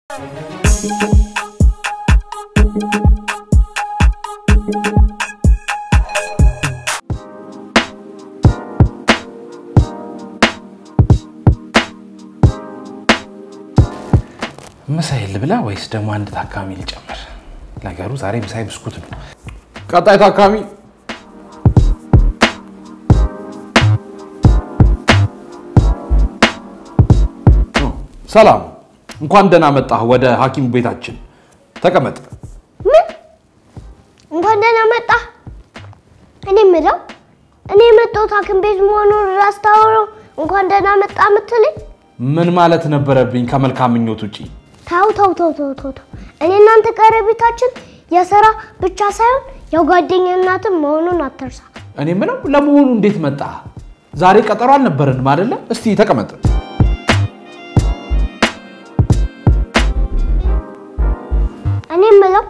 ምሳይ ልብላ ወይስ ደግሞ አንድ ታካሚ ልጨምር? ነገሩ ዛሬ ምሳይ ብስኩት ነው። ቀጣይ ታካሚ ሰላም እንኳን ደህና መጣህ ወደ ሐኪም ቤታችን ተቀመጥ። እንኳን ደህና መጣህ። እኔ መጣሁት ሐኪም ቤት መሆኑን ራስታውሮ እንኳን ደህና መጣ ምትልኝ ምን ማለት ነበረብኝ ከመልካም ምኞት ውጪ? ታው እኔ እናንተ ቀረቤታችን የሥራ ብቻ ሳይሆን የጓደኛነትም መሆኑን አትርሳ። እኔ ምነው ለመሆኑ እንዴት መጣ? ዛሬ ቀጠሮ አልነበረንም አይደለ? እስቲ ተቀመጥ። እኔ ምለው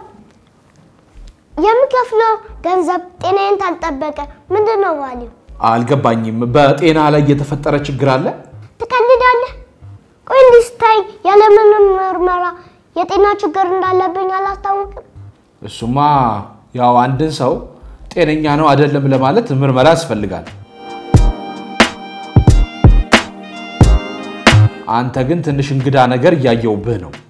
የምከፍለው ገንዘብ ጤናዬን ታልጠበቀ ምንድነው ዋሊው? አልገባኝም። በጤና ላይ የተፈጠረ ችግር አለ? ትቀልዳለህ? ቆይ እንዲስታይ ያለምንም ምርመራ የጤና ችግር እንዳለብኝ አላስታወቅም? እሱማ ያው አንድን ሰው ጤነኛ ነው አይደለም ለማለት ምርመራ ያስፈልጋል። አንተ ግን ትንሽ እንግዳ ነገር ያያየውብህ ነው።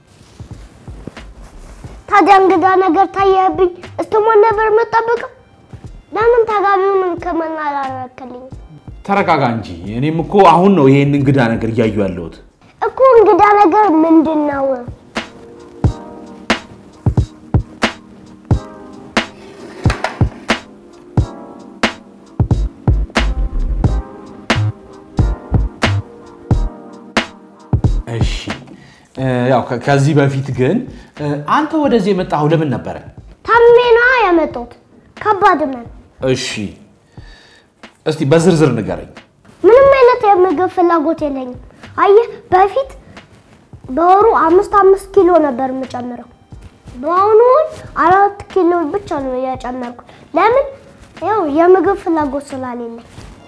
ታዲያ እንግዳ ነገር ታየብኝ እስተሞን ነበር መጣበቀው? ለምን ታጋቢውን ከመና አላረከልኝ? ተረጋጋ እንጂ እኔም እኮ አሁን ነው ይሄን እንግዳ ነገር ያያየው ያለሁት። እኮ እንግዳ ነገር ምንድነው? እሺ ያው ከዚህ በፊት ግን አንተ ወደዚህ የመጣው ለምን ነበር? ታሜና ያመጣሁት ከባድ ነው። እሺ እስቲ በዝርዝር ንገረኝ። ምንም አይነት የምግብ ፍላጎት የለኝም። አየህ በፊት በወሩ 5 ኪሎ ነበር የምጨምረው። በአሁኑ 4 ኪሎ ብቻ ነው ያጨመርኩት። ለምን? ያው የምግብ ፍላጎት ስላሌለኝ።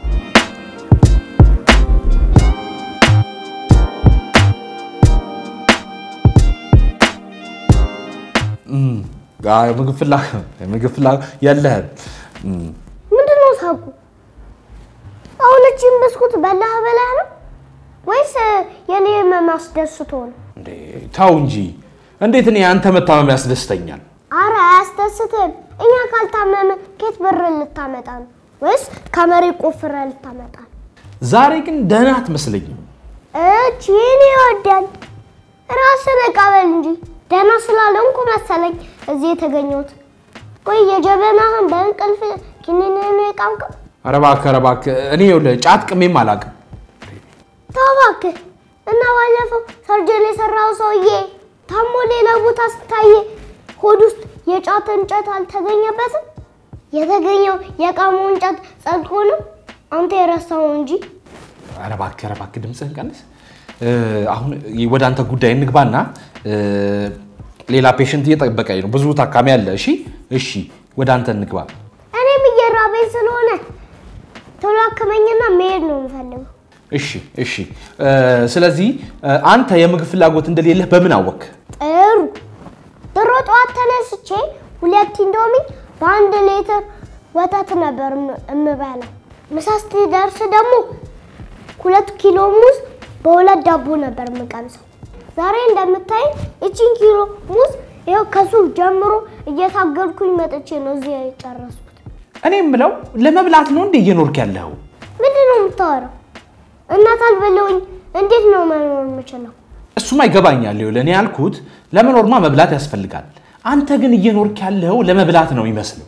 ምግብ ፍላጎት የለህም? ምንድነው ሳቁ? አሁን እቺን ብስኩት በላህ ነው ወይስ የኔ ማስደስቶ ነው? እንዴ ታው እንጂ እንዴት እኔ አንተ መታመም ያስደስተኛል? አረ አያስደስትም። እኛ ካልታመመ ከት ብር ልታመጣ ነው ወይስ ከመሬ ቆፍረ ልታመጣ? ዛሬ ግን ደህና አትመስለኝም። እቺ እኔ ወዳል ራስን ቀበል እንጂ ደህና ስላለንኩ መሰለኝ እዚህ የተገኘሁት። ቆይ የጀበናህን በእንቅልፍ ኪኒንን የቃምከው? ኧረ እባክህ እኔ ጫት ቅሜም አላውቅም። ታባክ እና ባለፈው ሰርጀሪ የሰራው ሰውዬ ታሞ ሌላ ቦታ ስታየ ሆድ ውስጥ የጫት እንጨት አልተገኘበትም? የተገኘው የቃሙ እንጨት ጸድቆ ነው አንተ የረሳው እንጂ። ኧረ እባክህ ድምፅህን ቀንስ። አሁን ወደ አንተ ጉዳይ እንግባና ሌላ ፔሸንት እየጠበቀኝ ነው። ብዙ ታካሚ አለ። እሺ ወደ አንተ እንግባ። እኔም እየራበኝ ስለሆነ ቶሎ አከመኝና መሄድ ነው የምፈልገው። እሺ ስለዚህ አንተ የምግብ ፍላጎት እንደሌለህ በምን አወክ? ጥሩ ጠዋት ተነስቼ 2 ኢንዶሚ በ1 ሊትር ወተት ነበር እምበላው። ምሳ ስትደርስ ደግሞ 2 ኪሎ ሙዝ በ2 ዳቦ ነበር የምቀምሰው። ዛሬ እንደምታይ እቺን ኪሎ ሙዝ ይሄው ከሱ ጀምሮ እየታገልኩኝ መጥቼ ነው እዚህ ያጨረስኩት። እኔ ምለው ለመብላት ነው እንዴ እየኖርክ ያለው? ምንድነው የምታወራው? እናት አልበለውኝ እንዴት ነው መኖር የምችለው? እሱማ ይገባኛል። ለኔ ያልኩት ለመኖርማ መብላት ያስፈልጋል። አንተ ግን እየኖርክ ያለው ለመብላት ነው ይመስል።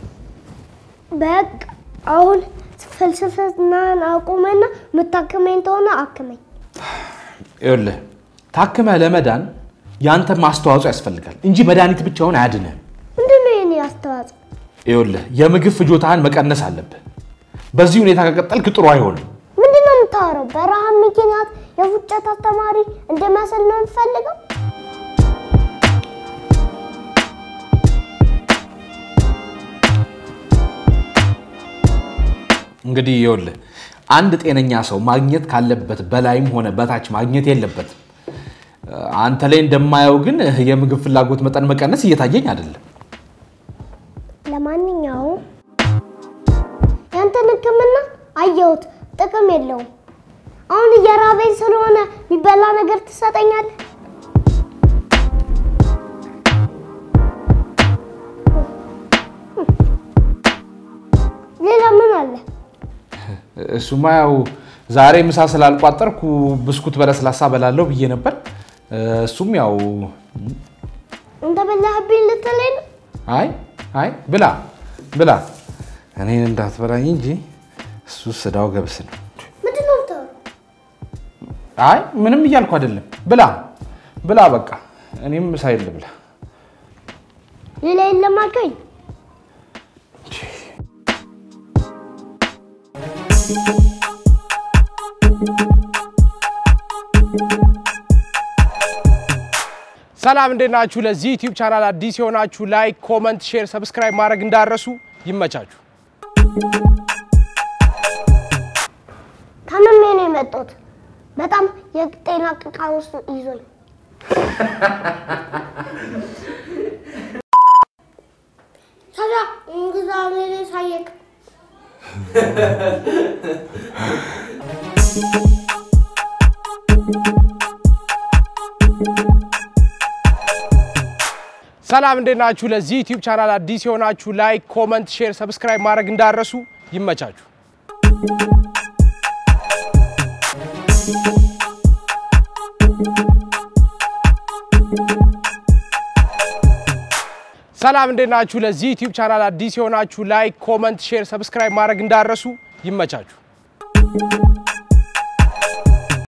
በቃ አሁን ፍልስፍናን አቁመና መታከመኝ ተሆነ አክመኝ። ይኸውልህ ታከመ ለመዳን ያንተ ማስተዋጽኦ ያስፈልጋል እንጂ መድኃኒት ብቻውን አያድንህም። ምንድነው የኔ አስተዋጽኦ? ይኸውልህ የምግብ ፍጆታን መቀነስ አለብህ። በዚህ ሁኔታ ከቀጠልክ ጥሩ አይሆንም። ምንድነው የምታወራው? በረሃብ ምክንያት የፉጨት አስተማሪ እንደማሰል ነው የምፈልገው? እንግዲህ ይኸውልህ አንድ ጤነኛ ሰው ማግኘት ካለበት በላይም ሆነ በታች ማግኘት የለበትም። አንተ ላይ እንደማየው ግን የምግብ ፍላጎት መጠን መቀነስ እየታየኝ አይደለም ለማንኛውም ያንተን ህክምና አየሁት ጥቅም የለውም አሁን እየራበኝ ስለሆነ የሚበላ ነገር ትሰጠኛለህ ሌላ ምን አለ እሱማ ያው ዛሬ ምሳ ስላልቋጠርኩ ብስኩት በለስላሳ በላለው ብዬ ነበር እሱም ያው እንደ በላህብኝ ልትለኝ አይ ብላ እኔን እንዳትበላኝ እንጂ እሱ ስዳው ገብስ ነው ምንድነው ታው አይ ምንም እያልኩ አይደለም ብላ በቃ እኔም ሳይል ብላ ሌላ የለም አልከኝ ሰላም እንደናችሁ ለዚህ ዩቲዩብ ቻናል አዲስ የሆናችሁ ላይክ ኮሜንት ሼር ሰብስክራይብ ማድረግ እንዳረሱ ይመቻችሁ ታመሜ ነው የመጣሁት በጣም የጤና ቀውስ ይዞኝ ታዲያ እንግዛኔ ላይ ሳይክ ሰላም እንደናችሁ ለዚህ ዩቲዩብ ቻናል አዲስ የሆናችሁ ላይክ ኮሜንት ሼር ሰብስክራይብ ማድረግ እንዳረሱ ይመቻችሁ ሰላም እንደናችሁ ለዚህ ዩቲዩብ ቻናል አዲስ የሆናችሁ ላይክ ኮሜንት ሼር ሰብስክራይብ ማድረግ እንዳረሱ ይመቻችሁ